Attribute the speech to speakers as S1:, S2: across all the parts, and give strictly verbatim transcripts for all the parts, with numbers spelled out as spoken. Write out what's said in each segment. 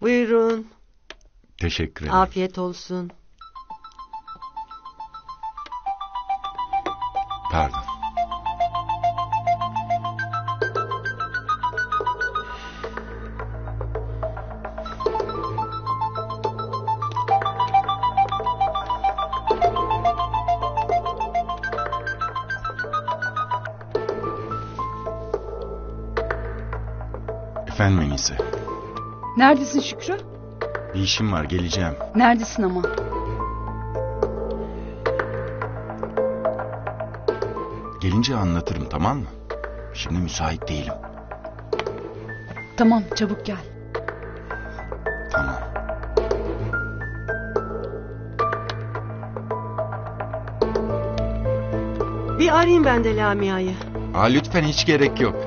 S1: Buyurun.
S2: Teşekkür ederim.
S1: Afiyet olsun.
S2: Pardon. Efendim Enise.
S3: Neredesin Şükrü?
S2: Bir işim var, geleceğim.
S3: Neredesin ama?
S2: Gelince anlatırım, tamam mı? Şimdi müsait değilim.
S3: Tamam, çabuk gel.
S2: Tamam.
S1: Bir arayayım ben de Lamia'yı.
S2: Aa, lütfen, hiç gerek yok.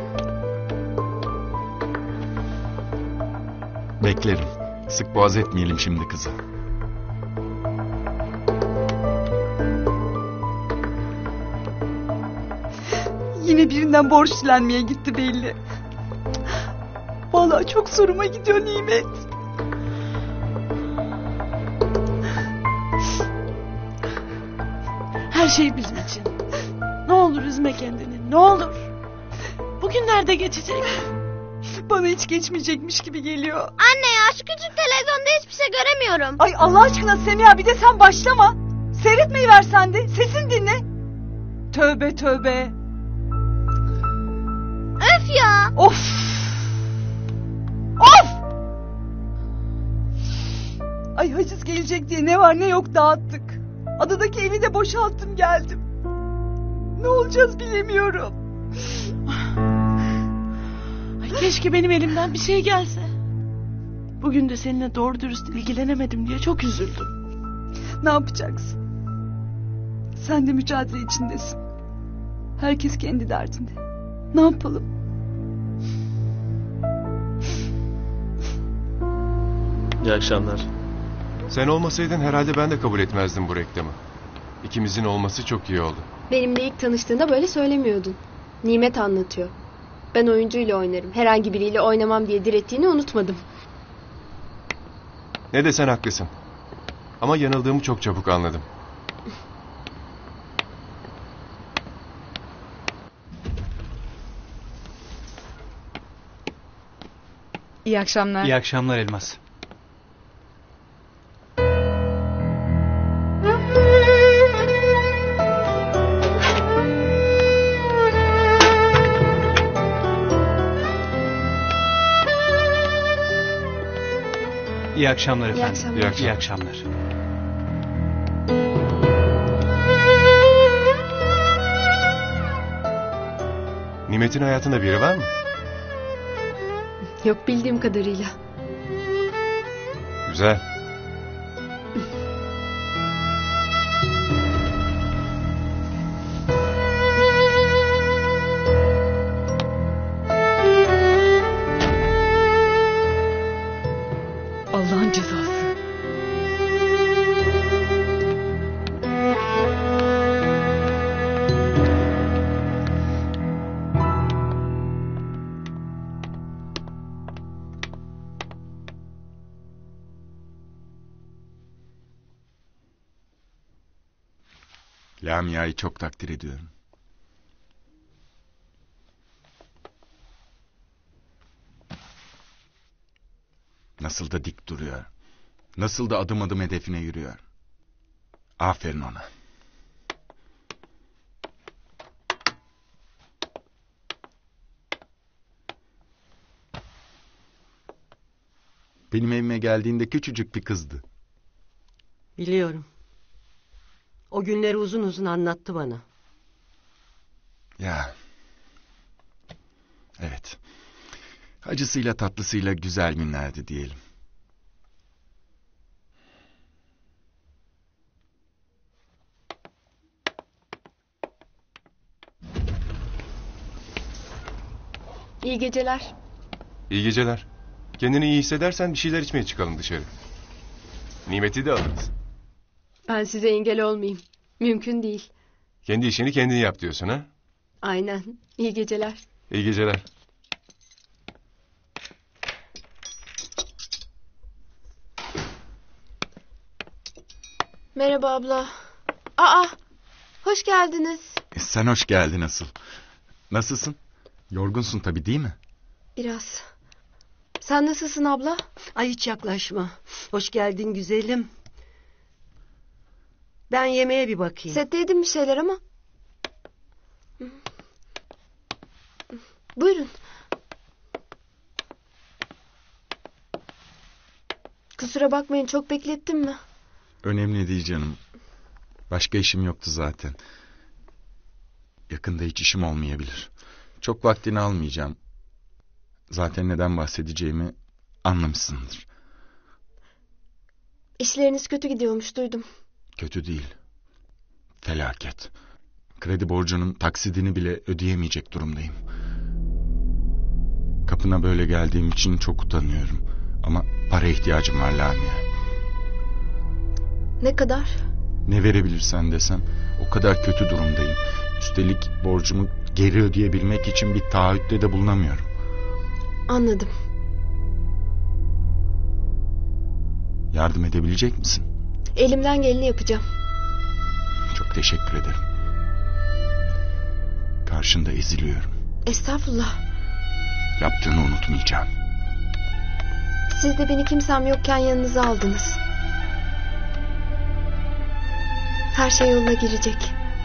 S2: Beklerim. Sık boğaz etmeyelim şimdi kızı.
S3: Yine birinden borç dilenmeye gitti belli. Vallahi çok zoruma gidiyor Nimet.
S4: Her şey bizim için. Ne olur üzme kendini, ne olur. Bugünlerde geçecek.
S3: Bana hiç geçmeyecekmiş gibi geliyor.
S5: Anne ya, şu küçük televizyonda hiçbir şey göremiyorum.
S3: Ay Allah aşkına Semiha, bir de sen başlama. Seyretmeyi ver sen de. Sesini dinle. Tövbe tövbe.
S5: Öf ya.
S3: Of. Of. Ay haciz gelecek diye ne var ne yok dağıttık. Adadaki evi de boşalttım geldim. Ne olacağız bilemiyorum.
S4: Ay, keşke benim elimden bir şey gelse. Bugün de seninle doğru dürüst ilgilenemedim diye çok üzüldüm.
S3: Ne yapacaksın? Sen de mücadele içindesin. Herkes kendi derdinde. Ne yapalım?
S6: İyi akşamlar.
S7: Sen olmasaydın herhalde ben de kabul etmezdim bu reklamı. İkimizin olması çok iyi oldu.
S8: Benimle ilk tanıştığında böyle söylemiyordun. Nimet anlatıyor. Ben oyuncuyla oynarım. Herhangi biriyle oynamam diye direttiğini unutmadım.
S7: Ne desen haklısın. Ama yanıldığımı çok çabuk anladım.
S3: İyi akşamlar.
S9: İyi akşamlar Elmas. İyi akşamlar efendim.
S8: akşamlar.
S7: İyi akşamlar.
S9: İyi akşamlar.
S7: Nimet'in hayatında biri var mı?
S8: Yok, bildiğim kadarıyla.
S7: Güzel.
S3: Allah'ın cezası.
S2: Lamia'yı çok takdir ediyorum. Nasıl da dik duruyor. Nasıl da adım adım hedefine yürüyor. Aferin ona. Benim evime geldiğinde küçücük bir kızdı.
S1: Biliyorum. O günleri uzun uzun anlattı bana.
S2: Ya. Evet. Acısıyla tatlısıyla güzel günlerdi diyelim.
S8: İyi geceler.
S7: İyi geceler. Kendini iyi hissedersen bir şeyler içmeye çıkalım dışarı. Nimet'i de alırız.
S8: Ben size engel olmayayım. Mümkün değil.
S7: Kendi işini kendin yap diyorsun ha?
S8: Aynen. İyi geceler.
S7: İyi geceler.
S8: Merhaba abla. Aa, hoş geldiniz.
S2: E, sen hoş geldin asıl. Nasılsın? Yorgunsun tabii değil mi?
S8: Biraz. Sen nasılsın abla?
S1: Ay hiç yaklaşma. Hoş geldin güzelim. Ben yemeğe bir bakayım.
S8: Sette yedim bir şeyler ama. Buyurun. Kusura bakmayın, çok beklettim mi?
S2: Önemli değil canım. Başka işim yoktu zaten. Yakında hiç işim olmayabilir. Çok vaktini almayacağım. Zaten neden bahsedeceğimi anlamışsındır.
S8: İşleriniz kötü gidiyormuş, duydum.
S2: Kötü değil. Felaket. Kredi borcunun taksidini bile ödeyemeyecek durumdayım. Kapına böyle geldiğim için çok utanıyorum. Ama para ihtiyacım var Lamia.
S8: Ne kadar?
S2: Ne verebilirsen desem o kadar kötü durumdayım. Üstelik borcumu geri ödeyebilmek için bir taahhütte de bulunamıyorum.
S8: Anladım.
S2: Yardım edebilecek misin?
S8: Elimden geleni yapacağım.
S2: Çok teşekkür ederim. Karşında eziliyorum.
S8: Estağfurullah.
S2: Yaptığını unutmayacağım.
S8: Siz de beni kimsem yokken yanınıza aldınız. Her şey yoluna girecek.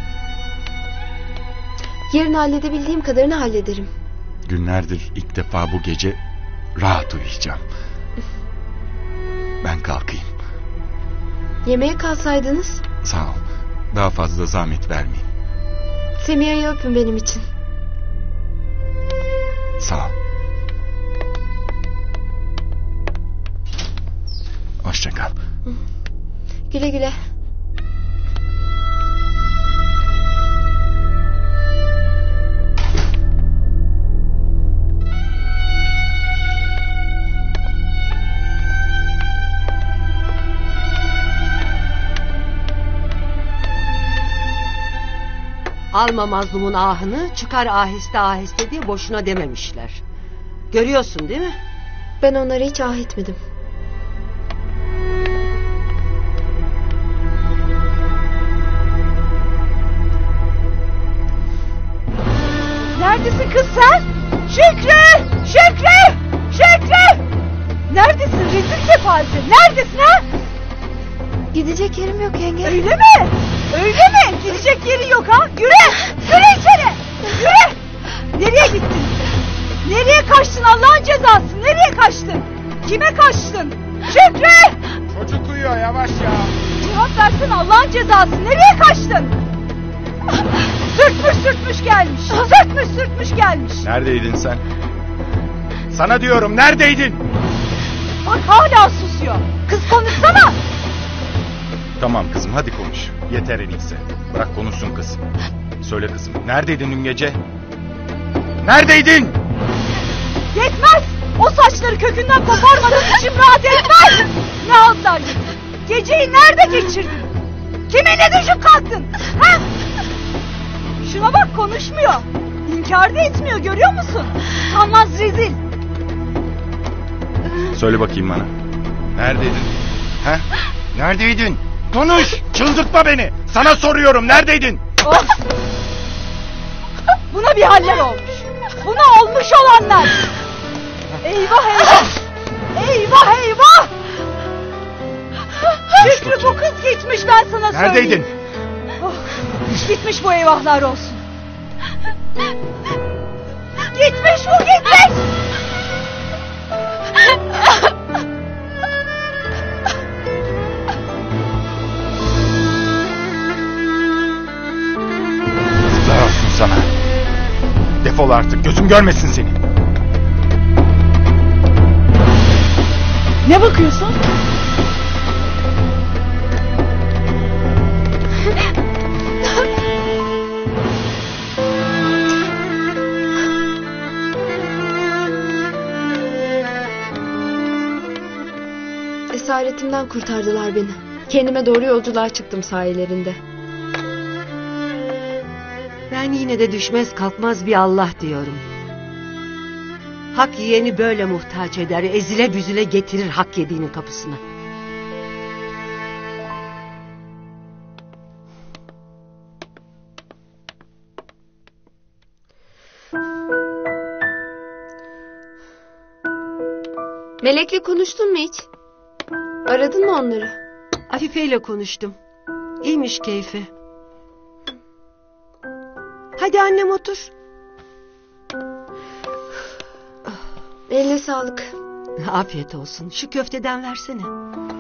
S8: Yarın halledebildiğim kadarını hallederim.
S2: Günlerdir ilk defa bu gece rahat uyuyacağım. Ben kalkayım.
S8: Yemeğe kalsaydınız.
S2: Sağ ol. Daha fazla zahmet vermeyeyim.
S8: Semiha'yı öpün benim için.
S2: Sağ ol. Hoşça kal.
S8: Güle güle.
S1: Alma mazlumun ahını, çıkar aheste aheste diye boşuna dememişler. Görüyorsun değil mi?
S8: Ben onlara hiç ah etmedim.
S3: Neredesin kız sen? Şükrü! Şükrü! Şükrü! Neredesin rezil sefalsin? Neredesin ha?
S8: Gidecek yerim yok yenge.
S3: Öyle mi? Öyle mi? Gidecek yeri yok ha? Yürü! Yürü içeri! Yürü! Nereye gittin? Nereye kaçtın Allah'ın cezası? Nereye kaçtın? Kime kaçtın? Şükrü!
S2: Çocuk uyuyor, yavaş ya.
S3: Cevap versene Allah'ın cezası. Nereye kaçtın? Sürtmüş sürtmüş gelmiş. Sürtmüş sürtmüş gelmiş.
S2: Neredeydin sen? Sana diyorum, neredeydin?
S3: Bak hala susuyor. Kız konuşsana.
S2: Tamam kızım, hadi konuş. Yeter en iyisi. Bırak konuşsun kız. Söyle kızım, neredeydin dün gece? Neredeydin?
S3: Yetmez. O saçları kökünden koparmadan içim rahat etmez. Ne haltlar yedin? Geceyi nerede geçirdin? Kiminle düşüp kalktın? Ha? Şuna bak, konuşmuyor. İnkar da etmiyor, görüyor musun? Utanmaz rezil.
S2: Söyle bakayım bana. Neredeydin? He? Neredeydin? Konuş! Çıldırtma beni! Sana soruyorum, neredeydin?
S3: Of! Buna bir haller olmuş. Buna olmuş olanlar. Eyvah eyvah. Eyvah eyvah. Şükrü, bu kız gitmiş, ben sana söyleyeyim.
S2: Neredeydin?
S3: Oh, gitmiş bu, eyvahlar olsun. Gitmiş bu, gitmiş.
S2: Yazıklar olsun sana. Defol artık, gözüm görmesin seni.
S4: Ne bakıyorsun?
S8: Esaretimden kurtardılar beni. Kendime doğru yolculuğa çıktım sayelerinde.
S1: Ben yine de düşmez kalkmaz bir Allah diyorum. Hak yiyeni böyle muhtaç eder, ezile büzüle getirir hak yediğinin kapısına.
S8: Melek'le konuştun mu hiç? Aradın mı onları?
S1: Afife ile konuştum. İyiymiş keyfi. Hadi annem otur.
S8: Eline sağlık.
S1: Afiyet olsun. Şu köfteden versene.